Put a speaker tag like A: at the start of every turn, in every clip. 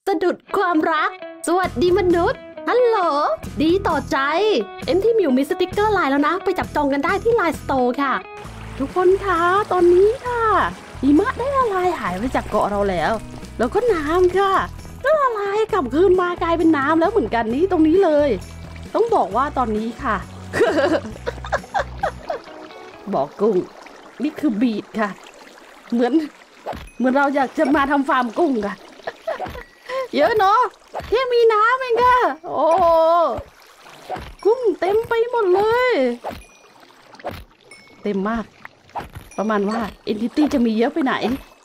A: สะดุดความรักสวัสดีมนุษย์ฮัลโหลดีต่อใจที่มิวมีสติกเกอร์ไลน์แล้วนะไปจับจองกันได้ที่ไลน์สโตร์ค่ะทุกคนคะตอนนี้ค่ะหิมะได้ละลายหายไปจากเกาะเราแล้วก็น้ำค่ะก็ละลายกลับคืนมากลายเป็นน้ำแล้วเหมือนกันนี้ตรงนี้เลยต้องบอกว่าตอนนี้ค่ะ บอกกุ้งนี่คือบีทค่ะเหมือนเราอยากจะมาทำฟาร์มกุ้งค่ะ เยอะเนาะแค่มีน้ำเองค่ะโอ้กุ้งเต็มไปหมดเลยเต็มมากประมาณว่าเอนทิตี้จะมีเยอะไปไหน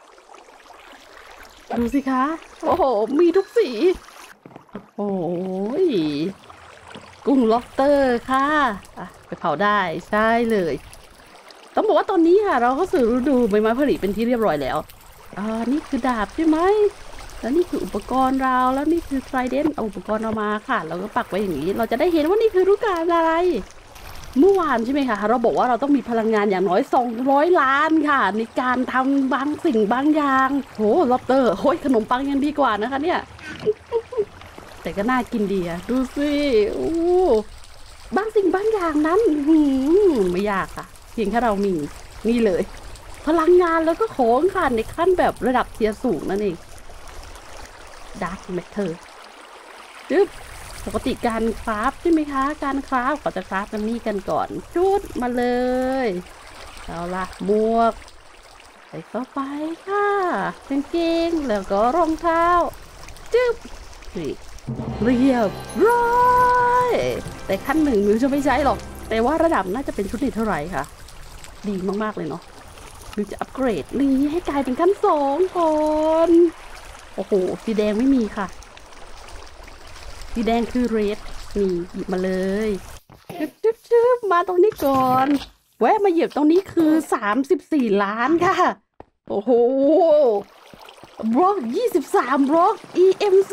A: ดูสิคะโอ้โหมีทุกสีโอ้ยกุ้งล็อบสเตอร์ค่ะไปเผาได้ใช่เลยต้องบอกว่าตอนนี้ค่ะเราเข้าสู่ฤดูใบไม้ผลิเป็นที่เรียบร้อยแล้วนี่คือดาบใช่ไหมแล้วนี่คืออุปกรณ์เราแล้วนี่คือไทรเดนเอาอุปกรณ์เรามาค่ะเราก็ปักไว้อย่างนี้เราจะได้เห็นว่านี่คือฤดูกาลอะไรเมื่อวานใช่ไหมคะเราบอกว่าเราต้องมีพลังงานอย่างน้อย200 ล้านค่ะในการทำบางสิ่งบางอย่างโหล็อบสเตอร์โอ้ยขนมปังยังดีกว่านะคะเนี่ย แต่ก็น่ากินดีอะดูสิบางสิ่งบางอย่างนั้นไม่ยากค่ะเพียงแค่เรามีนี่เลยพลังงานแล้วก็ของค่ะในขั้นแบบระดับเทียร์สูงนั่นเองดาร์กแมทเทอร์ปกติการคราฟใช่ไหมคะการคราฟขอจะคราฟกันนี่กันก่อนชุดมาเลยเอาละหมวกใส่เข้าไปค่ะกางเกงแล้วก็รองเท้าจึ๊บนี่เรียบร้อยแต่ขั้นหนึ่งมิวจะไม่ใช้หรอกแต่ว่าระดับน่าจะเป็นชุดนี้เท่าไหร่ค่ะดีมากๆเลยเนาะมิวจะอัปเกรดนี้ให้กลายเป็นขั้น2ก่อนโอ้โหสีแดงไม่มีค่ะสีแดงคือเรดนี่หยิบมาเลยจึ๊บมาตรงนี้ก่อนแวะมาเหยียบตรงนี้คือ34 ล้านค่ะโอ้โหบล็อก23บล็อก EMC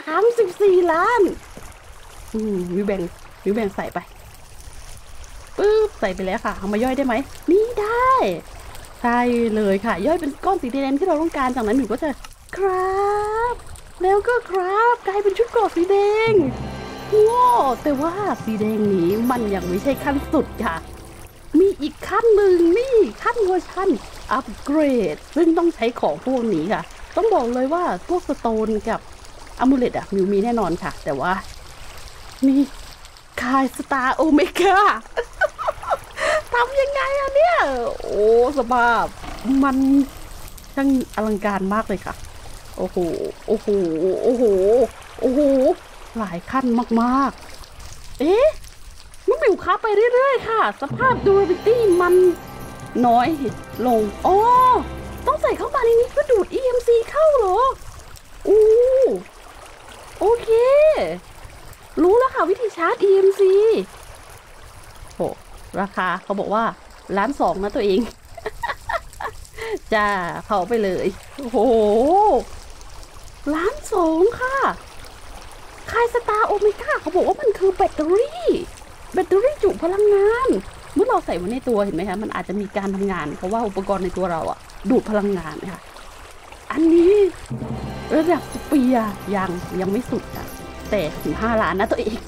A: 34 ล้านวิวแบ่งใส่ไปปึ๊บใส่ไปแล้วค่ะเอามาย่อยได้ไหมนี่ได้ใช่เลยค่ะย่อยเป็นก้อนสีแดงที่เราต้องการจากนั้นหนูก็จะครับแล้วก็ครับกลายเป็นชุดเกราะสีแดงว้าวแต่ว่าสีแดงนี้มันยังไม่ใช่ขั้นสุดค่ะมีอีกขั้นหนึ่งนี่ขั้นเวอร์ชันอัปเกรดซึ่งต้องใช้ของพวกนี้ค่ะต้องบอกเลยว่าพวกสโตนกับอะมูเลตมิวมีแน่นอนค่ะแต่ว่ามีคายสตาร์โอเมก้า ทำยังไงอะเนี่ยโอ้สภาพมันช่างอลังการมากเลยค่ะโอ้โหหลายขั้นมากๆมันมิวค้าไปเรื่อยๆค่ะสภาพ durability มันน้อยลงต้องใส่เข้ามาในนี้เพื่อดูด EMC เข้าเหรอโอเครู้แล้วค่ะวิธีชาร์จ EMC โหราคาเขาบอกว่า1,200,000นะตัวเอง จ้าเผาไปเลยโอ้โห1,200,000ค่ะคายสตาร์โอเมก้าเขาบอกว่ามันคือแบตเตอรี่จุพลังงานเมื่อเราใส่ไว้ในตัวเห็นไหมคะมันอาจจะมีการทำงานเพราะว่าอุปกรณ์ในตัวเราดูดพลังงานนะคะอันนี้ระดับสเปียร์ยังไม่สุดอ่ะแต่ถึง5 ล้านนะตัวเอง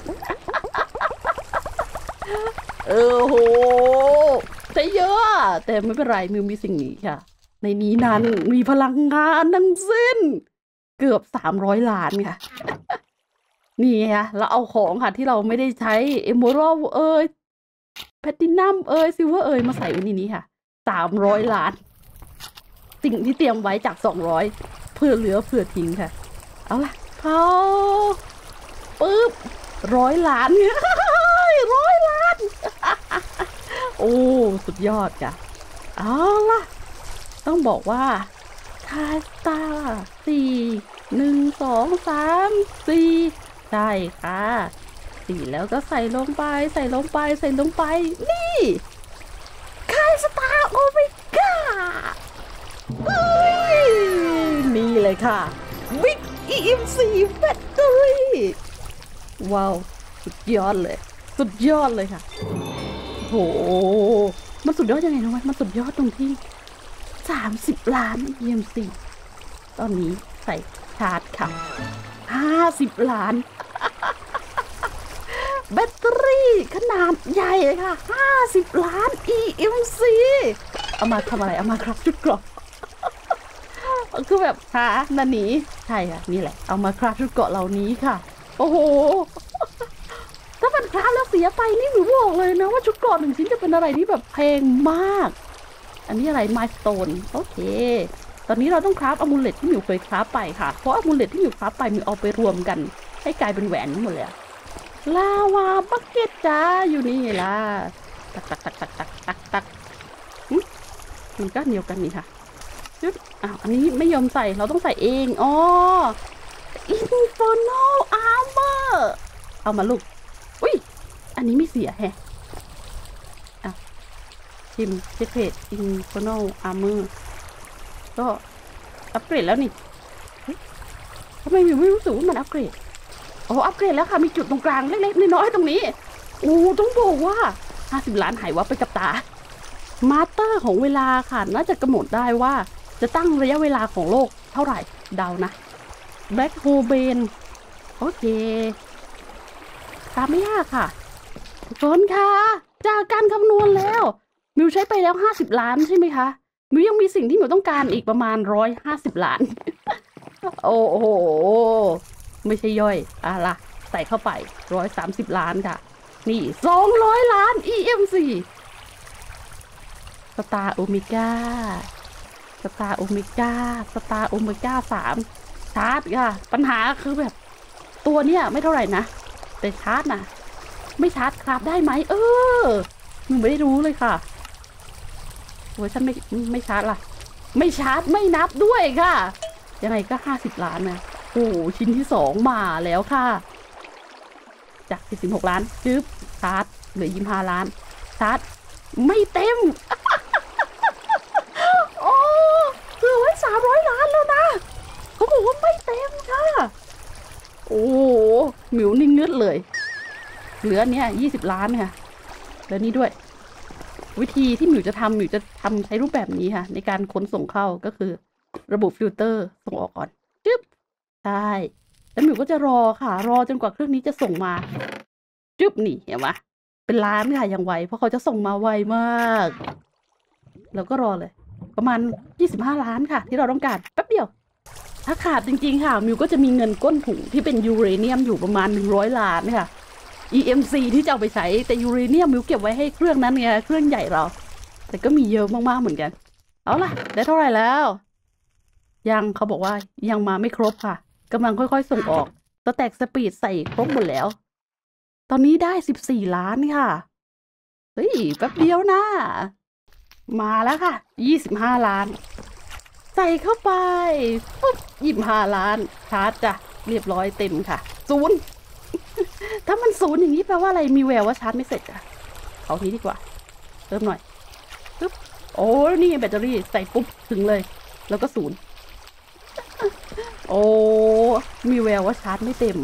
A: โหใช้เยอะแต่ไม่เป็นไรมิวมีสิ่งนี้ค่ะในนี้นั้นมีพลังงานทั้งสิ้นเกือบ300 ล้านค่ะ นี่ไงเราเอาของค่ะที่เราไม่ได้ใช้เอเมอรัลแพลตินัมซิลเวอร์มาใส่ไว้ในนี้ค่ะ300 ล้านสิ่งที่เตรียมไว้จาก200เพื่อเหลือเพื่อทิ้งค่ะเอาล่ะเขาปึ๊บ100 ล้าน100 ล้าน โอ้สุดยอดค่ะเอาล่ะต้องบอกว่าคาสตา4 1 2 3 4ใช่ค่ะ4แล้วก็ใส่ลงไปนี่คาสตาโอเมก้านี่เลยค่ะ Big EMC Battery ว้าวสุดยอดเลยค่ะโหมันสุดยอดยังไงรู้ไหมมันสุดยอดตรงที่30 ล้าน EMC ตอนนี้ใส่ชาร์จค่ะ 50 ล้านแบตเตอรี่ขนาดใหญ่เลยค่ะ50 ล้าน EMC เอามาทำอะไรเอามาครับจุดกรอบคือแบบหานันนี้ใช่ค่ะนี่แหละเอามาคราฟชุดเกาะเหล่านี้ค่ะโอ้โหถ้ามันคราฟแล้วเสียไปนี่หนูบอกเลยนะว่าชุดเกาะ1 ชิ้นจะเป็นอะไรที่แบบแพงมากอันนี้อะไรไมล์สโตนโอเคตอนนี้เราต้องคราฟอะมูเลตที่หมิวเคยคราฟไปค่ะเพราะอะมูเลตที่หมิวคราฟไปหมิวเอาไปรวมกันให้กลายเป็นแหวนหมดเลยลาวาบักเก็ตจ้าอยู่นี่ล่ะตักมันก็เหนียวกันนี่ค่ะอ้าวอันนี้ไม่ยอมใส่เราต้องใส่เองอ๋อ Infernal Armor เอามาลูกอุ้ยอันนี้ไม่เสียแฮะอ่ะชิมเช็คเพจ Infernal Armor ก็อัปเกรดแล้วนี่ทำไมมิวไม่รู้สึกว่ามันอัปเกรดอ๋ออัปเกรดแล้วค่ะมีจุดตรงกลางเล็กๆน้อยๆตรงนี้ต้องบอกว่า50 ล้านหายวับไปกับตามาสเตอร์ของเวลาค่ะน่าจะกำหนดได้ว่าจะตั้งระยะเวลาของโลกเท่าไหร่เดานะแบล็คโฮเบนโอเคตามไม่ยากค่ะทุกคนค่ะจากการคำนวณแล้วมิวใช้ไปแล้ว50 ล้านใช่ไหมคะมิวยังมีสิ่งที่มิวต้องการอีกประมาณ150 ล้าน โอ้โหไม่ใช่ย่อยล่ะใส่เข้าไป130 ล้านค่ะนี่200 ล้าน EMC สตาร์โอเมก้า3ชาร์จค่ะปัญหาคือแบบตัวเนี้ยไม่เท่าไหร่นะแต่ชาร์จนะไม่ชาร์จครับได้ไหมมึงไม่ได้รู้เลยค่ะเวอร์ชันไม่ชาร์จล่ะไม่ชาร์จไม่นับด้วยค่ะยังไงก็50 ล้านนะโอ้ชิ้นที่2มาแล้วค่ะจาก46 ล้านจึ๊บชาร์จเหลือ25 ล้านชาร์จไม่เต็มโอ้เหลือไว้300 ล้านแล้วนะเขาบอกว่าไม่เต็มค่ะโอ้หมิวนิ่งเงืดเลยเหลือเนี่ย20 ล้านค่ะแล้วนี่ด้วยวิธีที่หมิวจะทำใช้รูปแบบนี้ค่ะในการขนส่งเข้าก็คือระบบฟิลเตอร์ส่งออกก่อนจึ๊บใช่แล้วหมิวก็จะรอค่ะรอจนกว่าเครื่องนี้จะส่งมาจึ๊บนี่เห็นไหมเป็นล้านค่ะอย่างไวเพราะเขาจะส่งมาไวมากแล้วก็รอเลยประมาณ25 ล้านค่ะที่เราต้องการแป๊บเดียวถ้าขาดจริงๆค่ะมิวก็จะมีเงินก้นถุงที่เป็นยูเรเนียมอยู่ประมาณ100 ล้านค่ะ EMC ที่จะเอาไปใช้แต่ยูเรเนียมมิวเก็บไว้ให้เครื่องนั้นไงเครื่องใหญ่เราแต่ก็มีเยอะมากๆเหมือนกันเอาล่ะได้เท่าไหร่แล้วยังเขาบอกว่ายังมาไม่ครบค่ะกำลังค่อยๆส่งออกสแต็กสปีดใส่ครบหมดแล้วตอนนี้ได้14 ล้านค่ะเฮ้ยแป๊บเดียวนะมาแล้วค่ะ25 ล้านใส่เข้าไปปุ๊บ25 ล้านชาร์จจ้ะเรียบร้อยเต็มค่ะ0ถ้ามัน0อย่างนี้แปลว่าอะไรมีแววว่าชาร์จไม่เสร็จอ่ะเอานี้ดีกว่าเริ่มหน่อยปึ๊บโอ้นี่แบตเตอรี่ใส่ปุ๊บถึงเลยแล้วก็0โอ้มีแววว่าชาร์จไม่เต็ม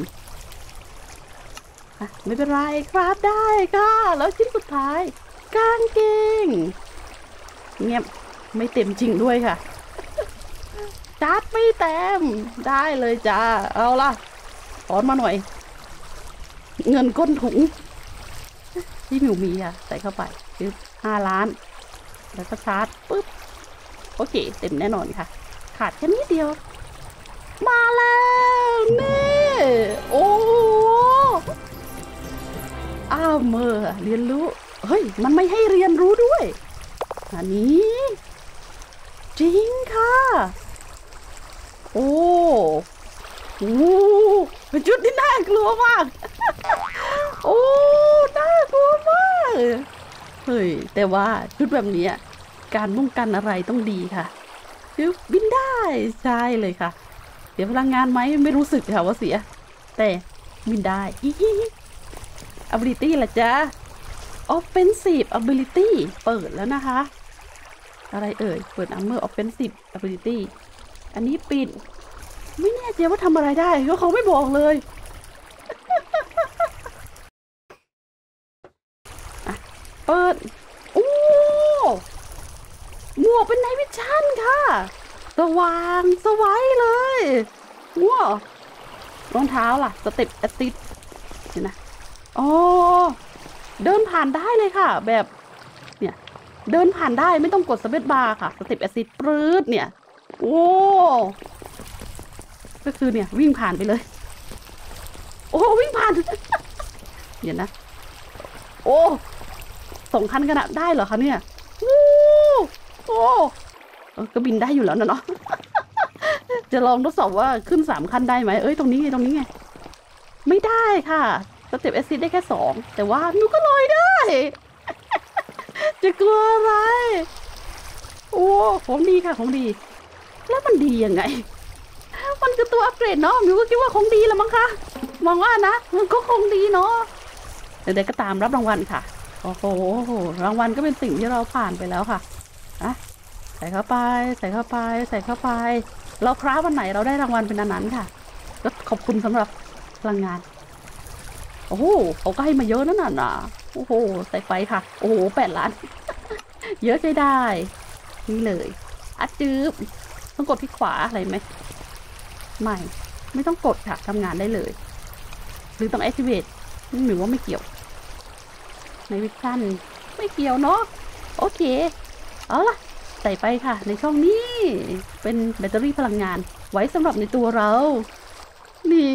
A: ไม่เป็นไรครับได้ค่ะแล้วชิ้นสุดท้ายกางเกงเงียบไม่เต็มจริงด้วยค่ะชาร์จไม่เต็มได้เลยจ้าเอาล่ะถอนมาหน่อยเงินก้นถุงที่หมิวมีใส่เข้าไปคือ5 ล้านแล้วก็ชาร์จปึ๊บโอเคเต็มแน่นอนค่ะขาดแค่นิดเดียวมาแล้วนี่โอ้เมื่อเรียนรู้เฮ้ยมันไม่ให้เรียนรู้ด้วยอันนี้จริงค่ะโอ้เป็นชุดที่น่ากลัวมากโอ้น่ากลัวมากเฮ้ยแต่ว่าชุดแบบนี้การป้องกันอะไรต้องดีค่ะคือบินได้ใช่เลยค่ะเสียพลังงานไหมไม่รู้สึกค่ะว่าเสียแต่บินได้ ability ล่ะจ๊ะ offensive ability เปิดแล้วนะคะอะไรเอ่ยเปิด armor offensive ability อันนี้ปิดไม่แน่ใจว่าทำอะไรได้เพราะเขาไม่บอกเลยเปิดโอ้หมวกเป็นไนท์วิชั่นค่ะสว่างสวัยเลยว้าวรองเท้าล่ะสเต็ปแอสซิดเห็นนะอ๋อเดินผ่านได้เลยค่ะแบบเนี่ยเดินผ่านได้ไม่ต้องกดสเปซบาร์ค่ะสเต็ปแอสซิดปรื๊ดเนี่ยโอ้ก็คือเนี่ยวิ่งผ่านไปเลยโอ้วิ่งผ่านเดี๋ยวนะโอ้2 คันขนาดได้เหรอคะเนี่ยโอ้ก็บินได้อยู่แล้วนะเนาะจะลองทดสอบว่าขึ้น3 คันได้ไหมเอ้ยตรงนี้ไงไม่ได้ค่ะสเต็ปแอซิดได้แค่2แต่ว่าหนูก็ลอยได้จะกลัวอะไรโอ้ของดีค่ะของดีแล้วมันดียังไงมันคือตัวอัปเกรดเนาะหนูก็คิดว่าของดีแล้วมั้งคะมองว่านะมันก็คงดีเนาะเดี๋ยวก็ตามรับรางวัลค่ะโอ้โหรางวัลก็เป็นสิ่งที่เราผ่านไปแล้วค่ะอะใส่เข้าไปเราคราฟวันไหนเราได้รางวัลเป็นอันนั้นค่ะก็ขอบคุณสำหรับพลังงานโอ้โหเขาก็ให้มาเยอะนั่นน่ะโอ้โหใส่ไฟค่ะโอ้โห8 ล้าน เยอะใช้ได้นี่เลยอัดจืบต้องกดที่ขวาอะไรไหมไม่ต้องกดค่ะทำงานได้เลยหรือต้อง activate หรือว่าไม่เกี่ยวในวิชั่นไม่เกี่ยวเนาะโอเคเอาล่ะใส่ไปค่ะในช่องนี้เป็นแบตเตอรี่พลังงานไว้สำหรับในตัวเรานี่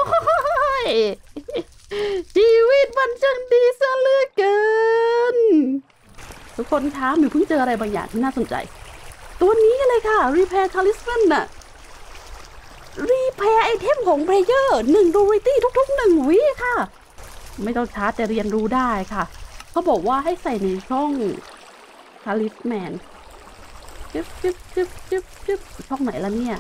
A: ชีวิตมันจังดีซะเหลือเกินทุกคนคะหนูเพิ่งเจออะไรบางอย่างที่น่าสนใจตัวนี้เลยค่ะ Repair Talisman น่ะ Repair ไอเทมของเพลเยอร์1 Durability ทุกๆ1 วิค่ะไม่ต้องชาร์จแต่เรียนรู้ได้ค่ะเขาบอกว่าให้ใส่ในช่อง Talisman จึ๊บช่องไหนละเนี่ย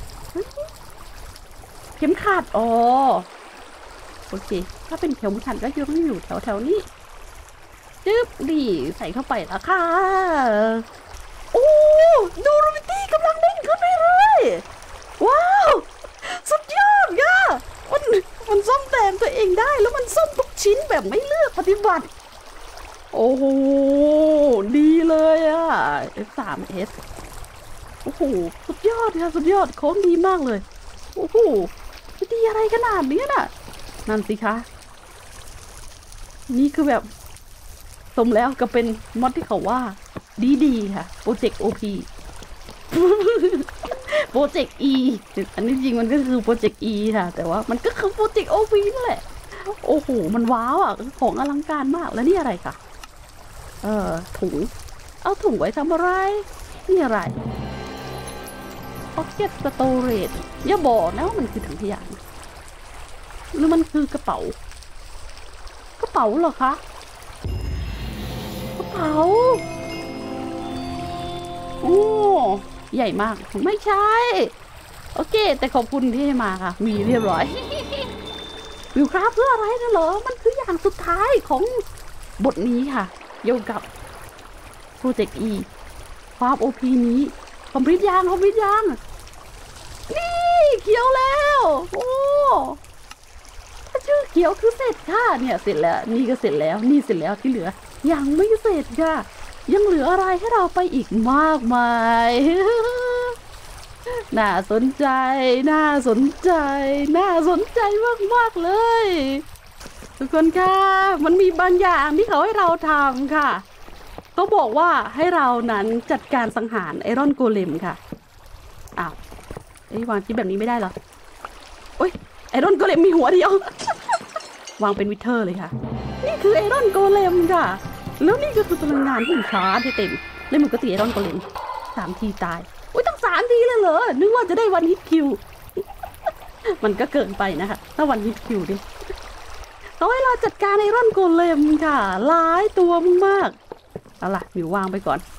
A: เข็มขัดอ๋อโอเคถ้าเป็นเข็มขัดก็ยังอยู่แถวนี้จึ๊บดีใส่เข้าไปแล้วค่ะโอ้ดูโรบิตี้กำลังเด้งขึ้นเรื่อยๆว้าวสุดยอดค่ะมันซ่อมแซมตัวเองได้แล้วมันซ่อมทุกชิ้นแบบไม่เลือกปฏิบัติโอ้โหดีเลยอ่ะ F3S โอ้โหสุดยอดค่ะสุดยอดโค้งดีมากเลยโอ้โหดีอะไรขนาดนี้น่ะนั่นสิคะนี่คือแบบสมแล้วก็เป็นมอดที่เขาว่าดีค่ะโปรเจกต์ OP โปรเจกต์ E อันนี้จริงมันก็คือโปรเจกต์ E ค่ะแต่ว่ามันก็คือโปรเจกต์ OP นั่นแหละโอ้โหมันว้าวอ่ะของอลังการมากแล้วนี่อะไรคะถุงเอาถุงไว้ทำอะไรนี่อะไรPocket Storage อย่าบอกนะว่ามันคือถังขยะหรือมันคือกระเป๋าเหรอคะกระเป๋าโอ้ใหญ่มากไม่ใช่โอเคแต่ขอบคุณที่ให้มาค่ะมีเรียบร้อยวิวคราฟเพื่ออะไรนะเหรอมันคืออย่างสุดท้ายของบทนี้ค่ะเกี่ยวกับโปรเจกต์ E ความ OP นี้คอมพลีทยังนี่เขียวแล้วโอ้ถ้าชื่อเขียวคือเสร็จค่ะเนี่ยเสร็จแล้วนี่ก็เสร็จแล้วนี่เสร็จแล้วที่เหลือยังไม่เสร็จค่ะยังเหลืออะไรให้เราไปอีกมากมายน่าสนใจมากเลยทุกคนค่ะมันมีบางอย่างที่เขาให้เราทำค่ะเขาบอกว่าให้เรานั้นจัดการสังหารไอรอนโกเลมค่ะอ้าววางชิ้นแบบนี้ไม่ได้เหรอโอ๊ยไอรอนโกเลมมีหัวเดียว วางเป็นวิเทอร์เลยค่ะนี่คือไอรอนโกเลมค่ะแล้วนี่ก็คือพลังงานที่ชาร์จให้เต็มแล้วมันก็ตีไอรอนโกเลม3 ทีตายโอ๊ยต้อง3 ทีเลยเหรอนึกว่าจะได้วันฮิตคิว มันก็เกินไปนะคะถ้าวันฮิตคิวดิเขาให้เราจัดการไอรอนโกเลมค่ะหลายตัวมากเอาล่ะหมิววางไปก่อน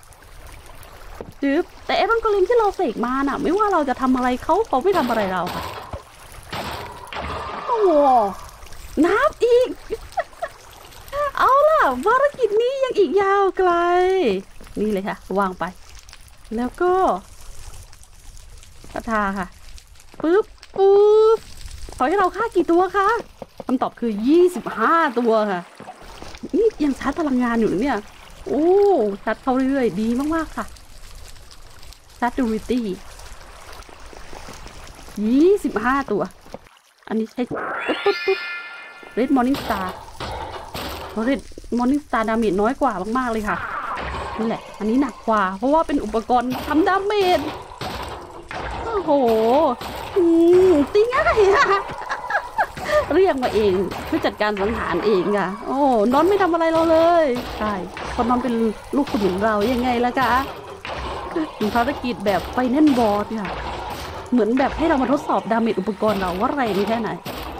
A: แต่ไอรอนโกเลมที่เราเสกมาน่ะไม่ว่าเราจะทำอะไรเขาไม่ทำอะไรเราค่ะโอ้โหน้ำอีก เอาล่ะภารกิจนี้ยังอีกยาวไกลนี่เลยค่ะวางไปแล้วก็กระทาค่ะปึ๊บขอให้เราฆ่ากี่ตัวคะคำตอบคือ25 ตัวค่ะนี่ยังชาร์จพลังงานอยู่เนี่ยโอ้ชาร์จเข้าเรื่อยๆดีมากๆค่ะชาร์จดูริตี้25 ตัวอันนี้ใช้ปุ๊บเรดมอร์นิ่งสตาร์เรดมอร์นิ่งสตาร์ดาเมจน้อยกว่ามากๆเลยค่ะนี่แหละอันนี้หนักกว่าเพราะว่าเป็นอุปกรณ์ทำดาเมจโอ้โหตีง่ายอะเรียกมาเองเพื่อจัดการสังหารเองค่ะโอ้นอนไม่ทำอะไรเราเลยใช่เพราะนอนเป็นลูกสมุนเรายังไงล่ะคะภารกิจแบบไฟแนนซ์บอสค่ะเหมือนแบบให้เรามาทดสอบดาเมจอุปกรณ์เราว่าแรงแค่ไหน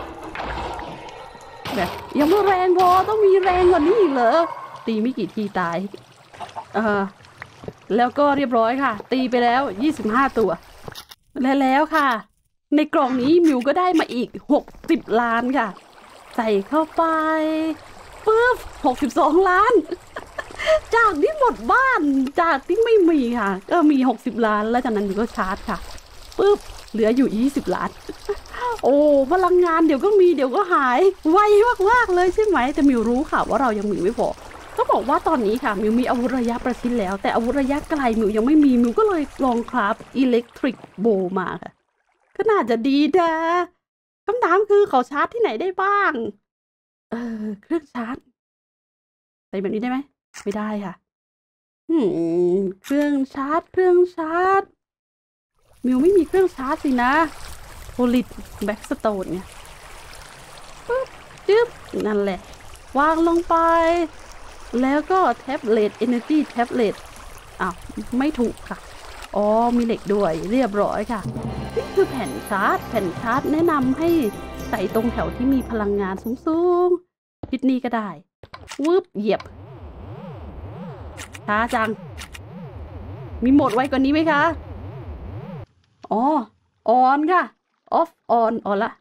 A: แบบยังไม่แรงพอต้องมีแรงกว่านี้อีกเหรอตีไม่กี่ทีตายแล้วก็เรียบร้อยค่ะตีไปแล้ว25ตัวแล้วค่ะในกล่องนี้มิวก็ได้มาอีก60ล้านค่ะใส่เข้าไปปึ๊บ62ล้านจากที่หมดบ้านจากที่ไม่มีค่ะก็มี60ล้านแล้วจากนั้นมิวก็ชาร์จค่ะปึ๊บเหลืออยู่20ล้านโอ้พลังงานเดี๋ยวก็มีเดี๋ยวก็หายไวมากๆเลยใช่ไหมแต่มิวรู้ค่ะว่าเรายังมีไม่พอก็บอกว่าตอนนี้ค่ะมิวมีอาวุธระยะประชิดแล้วแต่อาวุธระยะไกลมิวยังไม่มีมิวก็เลยลองคราฟอิเล็กทริกโบมาค่ะก็น่าจะดีนะคำถามคือเขาชาร์จที่ไหนได้บ้างเครื่องชาร์จใส่แบบนี้ได้ไหมไม่ได้ค่ะเครื่องชาร์จมิวไม่มีเครื่องชาร์จสินะโพลิตแบ็กสโตนเนี่ยปึ๊บจึ๊บนั่นแหละวางลงไปแล้วก็แท็บเล็ต Energy แท็บเล็ตไม่ถูกค่ะอ๋อมีเหล็กด้วยเรียบร้อยค่ะนี่คือแผ่นชาร์จแนะนำให้ใส่ตรงแถวที่มีพลังงานสูงทิศนี้ก็ได้วืบเหยียบช้าจังมีโหมดไวกว่านี้ไหมคะอ๋อออนค่ะออฟออนละ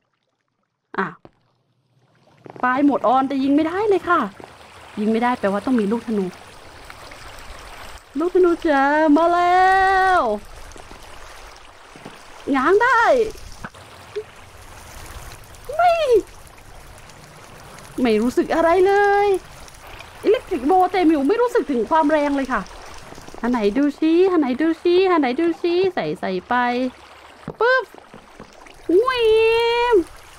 A: ไฟโหมดออนแต่ยิงไม่ได้เลยค่ะยิงไม่ได้แปลว่าต้องมีลูกธนูจ้ามาแล้วง้างได้ไม่รู้สึกอะไรเลยอิเล็กทริกโบแต่มิวไม่รู้สึกถึงความแรงเลยค่ะอันไหนดูชี้ใส่ไปปึ๊บวิม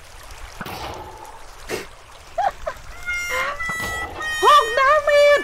A: 6 ดาเมจ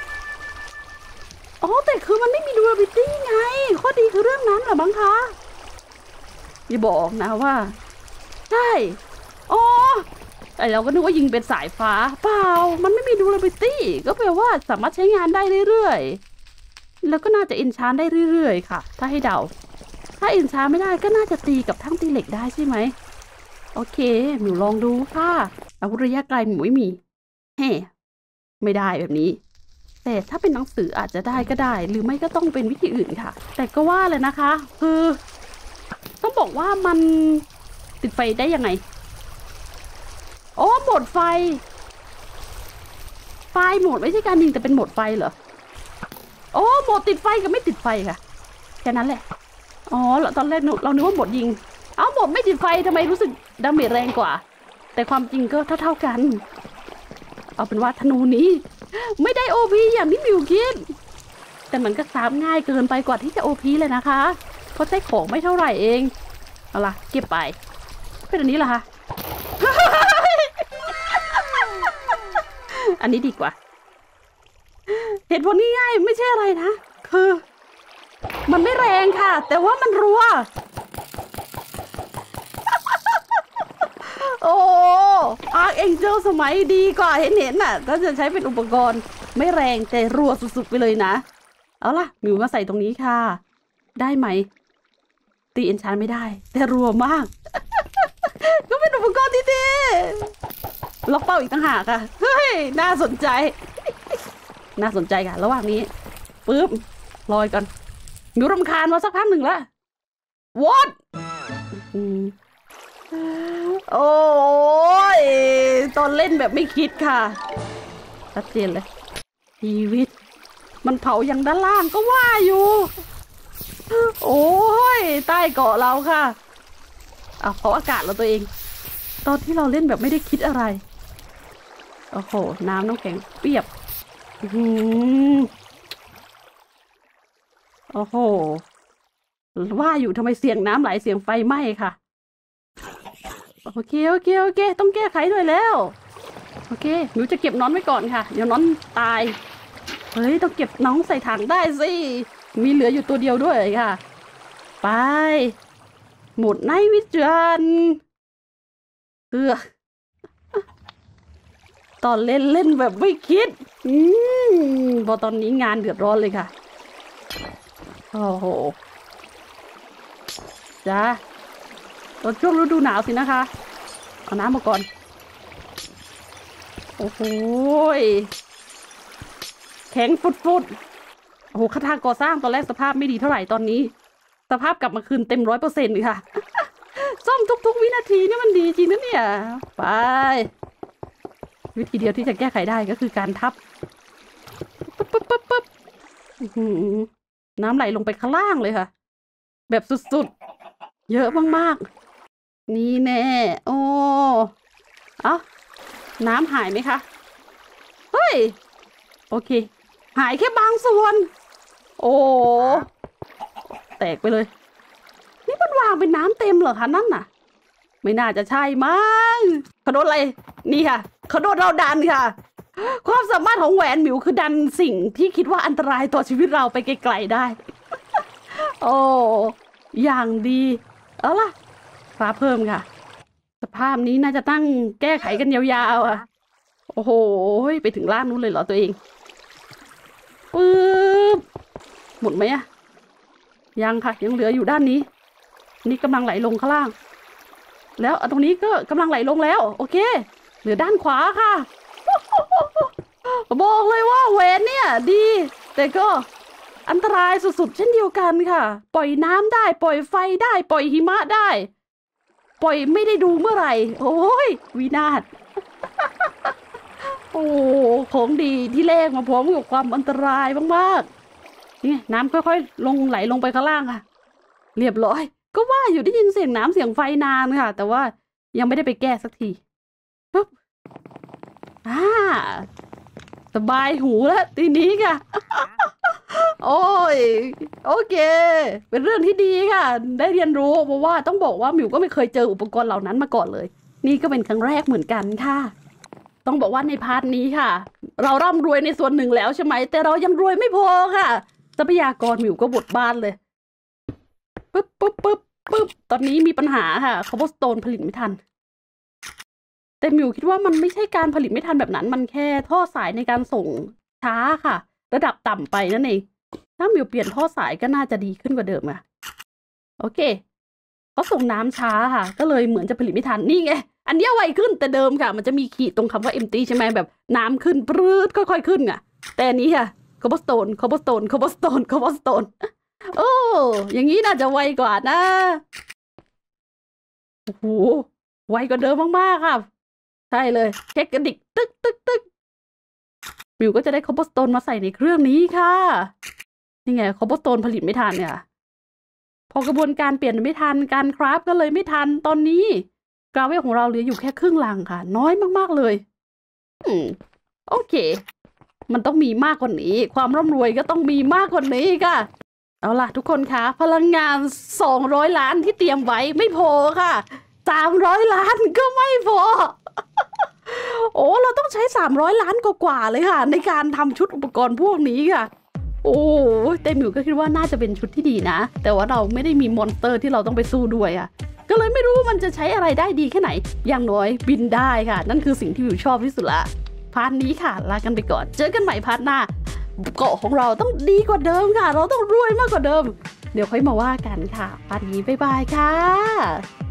A: แต่คือมันไม่มี durability ไงข้อดีคือเรื่องนั้นเหรอบ้างคะอย่าบอกนะว่าใช่เราก็นึกว่ายิงเป็นสายฟ้าเปล่ามันไม่มี durability ก็แปลว่าสามารถใช้งานได้เรื่อยๆแล้วก็น่าจะ enchant ได้เรื่อยๆค่ะถ้าให้เดาถ้า enchant ไม่ได้ก็น่าจะตีกับทั้งตีเหล็กได้ใช่ไหมโอเคหนูลองดูค่ะอาวุธระยะไกลหนูไม่มีไม่ได้แบบนี้แต่ถ้าเป็นหนังสืออาจจะได้ก็ได้หรือไม่ก็ต้องเป็นวิธีอื่นค่ะแต่ก็ว่าเลยนะคะคือต้องบอกว่ามันติดไฟได้ยังไงโหมดไฟโหมดไม่ใช่การยิงแต่เป็นโหมดไฟเหรอโหมดติดไฟกับไม่ติดไฟค่ะแค่นั้นแหละตอนแรกเรานึกว่าโหมดยิงโหมดไม่ติดไฟทำไมรู้สึกดาเมจแรงกว่าแต่ความจริงก็เท่ากันเอาเป็นว่าธนูนี้ไม่ได้ OP อย่างที่มิวคิดแต่มันก็ซ้ำง่ายเกินไปกว่าที่จะ OP เลยนะคะเพราะใช้ของไม่เท่าไหร่เองเอาล่ะเก็บไปเป็นอันนี้เหรอคะ อันนี้ดีกว่าเหตุผลง่ายๆไม่ใช่อะไรนะคือมันไม่แรงค่ะแต่ว่ามันรัวอาร์คเอ็นเจลสมัยดีกว่าเห็นน่ะก็จะใช้เป็นอุปกรณ์ไม่แรงแต่รัวสุดๆไปเลยนะเอาล่ะมิวมาใส่ตรงนี้ค่ะได้ไหมตีเอนชานไม่ได้แต่รัวมาก ก็เป็นอุปกรณ์ที่ดีล็อกเป้าอีกต่างหากค่ะเฮ้ยน่าสนใจค่ะระหว่างนี้ปึ๊บลอยก่อนมิวรำคาญมาสักพักหนึ่งแล้ววอทโอ้ยตอนเล่นแบบไม่คิดค่ะชัดเจนเลยชีวิตมันเผาอย่างด้านล่างก็ว่าอยู่โอ้ยใต้เกาะเราค่ะเผาอากาศเราตัวเองตอนที่เราเล่นแบบไม่ได้คิดอะไรโอ้โหน้ำน้ำแข็งเปียบโอ้โหว่าอยู่ทำไมเสียงน้ำไหลเสียงไฟไหม้ค่ะโอเคโอเคโอเคต้องแก้ไขด้วยแล้วโอเคหนูจะเก็บน้องไว้ก่อนค่ะเดี๋ยวน้องตายเฮ้ยต้องเก็บน้องใส่ถังได้สิมีเหลืออยู่ตัวเดียวด้วยค่ะไปหมดในวิจารณ์ตอนเล่นเล่นแบบไม่คิดพอตอนนี้งานเดือดร้อนเลยค่ะโอ้โหจ้าตอนช่วงฤดูหนาวสินะคะเอาน้ำมาก่อนโอ้โหแข็งฟุดโอ้โหคาถาก่อสร้างตอนแรกสภาพไม่ดีเท่าไหร่ตอนนี้สภาพกลับมาคืนเต็ม100%ค่ะซ่อมทุกๆวินาทีนี่มันดีจริงนะเนี่ยไปวิธีเดียวที่จะแก้ไขได้ก็คือการทับปุ๊บน้ำไหลลงไปข้างล่างเลยค่ะแบบสุดๆเยอะมากๆนี่แน่โอ้เอ้าน้ำหายไหมคะเฮ้ยโอเคหายแค่บางส่วนโอ้แตกไปเลยนี่มันวางเป็นน้ำเต็มเหรอคะนั่นน่ะไม่น่าจะใช่มั้งเขาโดนอะไรนี่ค่ะเขาโดนเราดันค่ะความสามารถของแหวนหมิวคือดันสิ่งที่คิดว่าอันตรายต่อชีวิตเราไปไกลๆได้โอ้อย่างดีเอาล่ะฟ้าเพิ่มค่ะสภาพนี้น่าจะตั้งแก้ไขกันยาวๆอ่ะโอ้โหไปถึงล่างนู้นเลยเหรอตัวเองปึ๊บหมดไหมอะยังค่ะยังเหลืออยู่ด้านนี้นี่กำลังไหลลงข้างล่างแล้วตรงนี้ก็กำลังไหลลงแล้วโอเคเหลือด้านขวาค่ะบอกเลยว่าแหวนเนี่ยดีแต่ก็อันตรายสุดๆเช่นเดียวกันค่ะปล่อยน้ำได้ปล่อยไฟได้ปล่อยหิมะได้ปล่อยไม่ได้ดูเมื่อไหร่โอ้ยวินาศโอ้ของดีที่แรกมาพร้อมกับความอันตรายมากๆนี่น้ำค่อยๆลงไหลลงไปข้างล่างค่ะเรียบร้อยก็ว่าอยู่ได้ยินเสียงน้ำเสียงไฟนานค่ะแต่ว่ายังไม่ได้ไปแก้สักทีปุ๊บสบายหูแล้วทีนี้ค่ะโอ้ยโอเคเป็นเรื่องที่ดีค่ะได้เรียนรู้เพราะว่าต้องบอกว่าหมิวก็ไม่เคยเจออุปกรณ์เหล่านั้นมาก่อนเลยนี่ก็เป็นครั้งแรกเหมือนกันค่ะต้องบอกว่าในพาร์ทนี้ค่ะเราร่ำรวยในส่วนหนึ่งแล้วใช่ไหมแต่เรายังรวยไม่พอค่ะทรัพยากรหมิวก็บดบ้านเลยปุ๊บตอนนี้มีปัญหาค่ะคอเบอร์สโตนผลิตไม่ทันแต่หมิวคิดว่ามันไม่ใช่การผลิตไม่ทันแบบนั้นมันแค่ท่อสายในการส่งช้าค่ะระดับต่ำไปนั่นเองถ้าหมิวเปลี่ยนท่อสายก็น่าจะดีขึ้นกว่าเดิมอะโอเคเขาส่งน้ำช้าค่ะก็เลยเหมือนจะผลิตไม่ทันนี่ไงอันนี้ไวขึ้นแต่เดิมค่ะมันจะมีขีดตรงคำว่า empty ใช่ไหมแบบน้ำขึ้นปรื๊ดค่อยๆขึ้นอะแต่อันนี้ค่ะคอเบอร์สโตนโอ้อย่างนี้น่าจะไวกว่านะโอ้โหไวกว่าเดิมมากๆค่ะใช่เลยแค่กระดิกตึกมิวก็จะได้คอเบอร์สโตนมาใส่ในเครื่องนี้ค่ะนี่ไงคอเบอร์สโตนผลิตไม่ทันเนี่ยพอกระบวนการเปลี่ยนไม่ทันการคราฟก็เลยไม่ทันตอนนี้กราเวลของเราเหลืออยู่แค่ครึ่งลังค่ะน้อยมากๆเลยโอเคมันต้องมีมากกว่านี้ความร่ำรวยก็ต้องมีมากกว่านี้ค่ะเอาล่ะทุกคนคะพลังงาน200 ล้านที่เตรียมไว้ไม่พอค่ะ300 ล้านก็ไม่พอโอ้เราต้องใช้300 ล้านกว่าเลยค่ะในการทำชุดอุปกรณ์พวกนี้ค่ะโอ้แต่หมิวก็คิดว่าน่าจะเป็นชุดที่ดีนะแต่ว่าเราไม่ได้มีมอนสเตอร์ที่เราต้องไปสู้ด้วยอ่ะก็เลยไม่รู้มันจะใช้อะไรได้ดีแค่ไหนอย่างน้อยบินได้ค่ะนั่นคือสิ่งที่หมิวชอบที่สุดละพาร์ทนี้ค่ะลากันไปก่อนเจอกันใหม่พาร์ทหน้าเกาะของเราต้องดีกว่าเดิมค่ะเราต้องรวยมากกว่าเดิมเดี๋ยวค่อยมาว่ากันค่ะพาร์ทนี้บ๊ายบายค่ะ